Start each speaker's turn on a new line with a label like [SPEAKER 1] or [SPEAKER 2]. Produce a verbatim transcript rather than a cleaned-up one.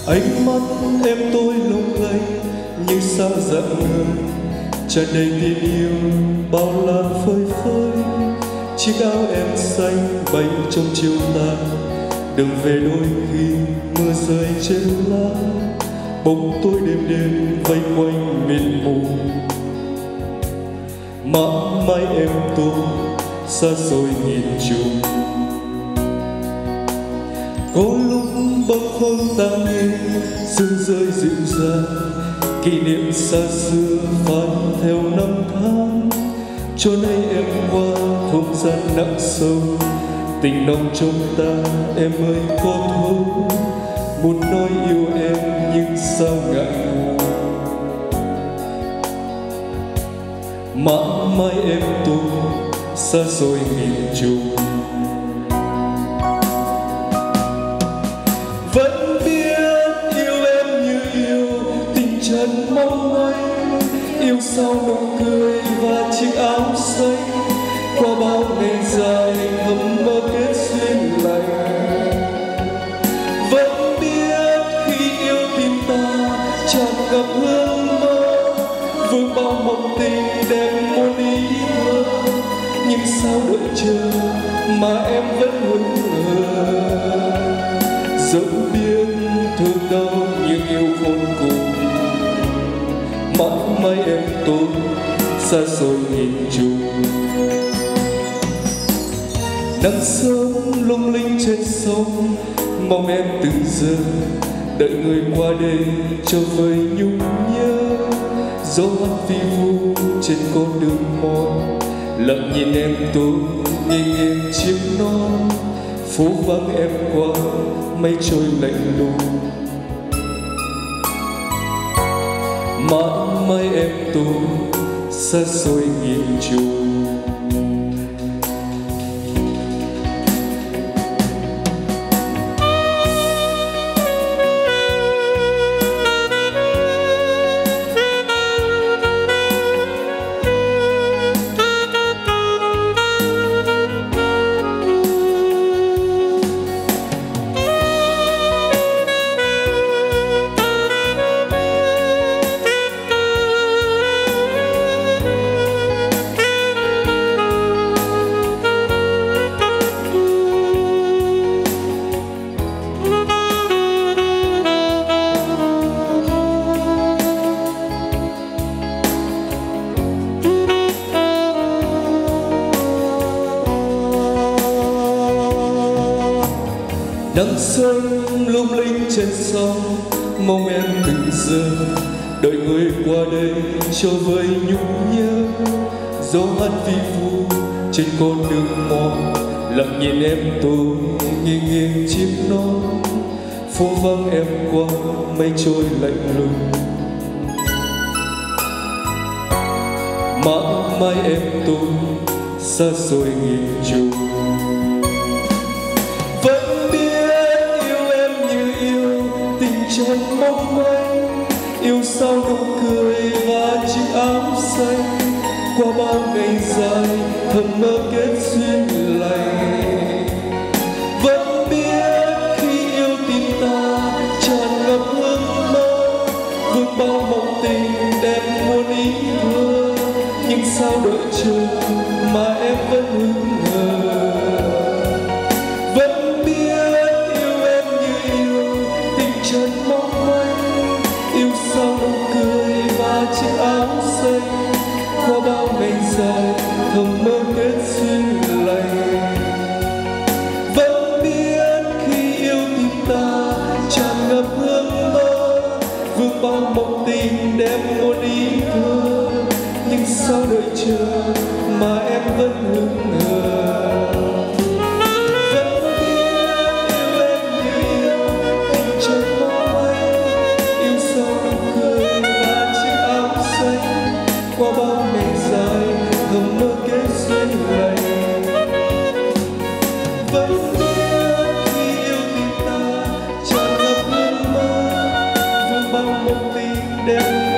[SPEAKER 1] Ánh mắt em tôi lung lay như sao dạng người, tràn đầy tình yêu bao la phơi phới. Chiếc áo em xanh bay trong chiều tàn, đường về đôi khi mưa rơi trên lá. Bóng tôi đêm đêm vây quanh miền mù, mãi mãi em tôi xa xôi nghìn trùng. Có lúc bâng khuâng ta nghe sương rơi dịu dàng, kỷ niệm xa xưa phai theo năm tháng. Cho nay em qua không gian nặng sâu, tình nồng trong ta em ơi có thấu. Muốn nói yêu em nhưng sao ngại ngùng, mãi mãi em tôi xa xôi nghìn trùng. Vẫn biết yêu em như yêu tình trần mong manh, yêu sau nụ cười và chiếc áo xanh. Qua bao ngày dài thầm mơ kết duyên lành, vẫn biết khi yêu tim ta tràn ngập hương mơ, vương bao mộng tình đẹp muôn ý thơ. Nhưng sao đợi chờ mà em vẫn hững hờ, dẫu biết thương đau nhưng yêu khôn cùng, mãi mãi em tôi xa xôi nghìn trùng. Nắng sớm lung linh trên sông, mong em từng giờ đợi người qua đây cho vơi nhung nhớ. Gió hát vi vu trên con đường mòn, lặng nhìn em tôi nghiêng nghiêng chiếc non. Phố vắng em qua mây trôi lạnh lùng, mãi mãi em tôi xa xôi nghìn trùng. Nắng sớm lung linh trên sông, mong em từng giờ đợi người qua đây cho vơi nhung nhớ. Gió hát vi vu trên con đường mòn, lặng nhìn em tôi nghiêng nghiêng chiếc non. Phố vắng em qua mây trôi lạnh lùng, mãi mãi em tôi xa xôi nghìn trùng. Trần mong manh yêu sau nụ cười và chiếc áo xanh. Qua bao ngày dài thầm mơ kết duyên lành, vẫn biết khi yêu tim ta tràn ngập hương mơ, vương bao mộng tình đẹp muôn ý thơ. Nhưng sao đợi chờ mà em vẫn hững hờ, vẫn biết yêu em như yêu tình trần mong manh, yêu sau nụ cười và chiếc áo xanh. Qua bao ngày dài thầm mơ kết duyên lành, vẫn biết khi yêu tim ta tràn ngập hương mơ, vương bao mộng tình đẹp muôn ý thơ. Nhưng sao đợi chờ mà em vẫn hững hờ, qua bao ngày dài thầm mơ kết duyên lành. Vẫn biết khi yêu tim ta tràn ngập hương mơ, vương bao mộng tình đẹp.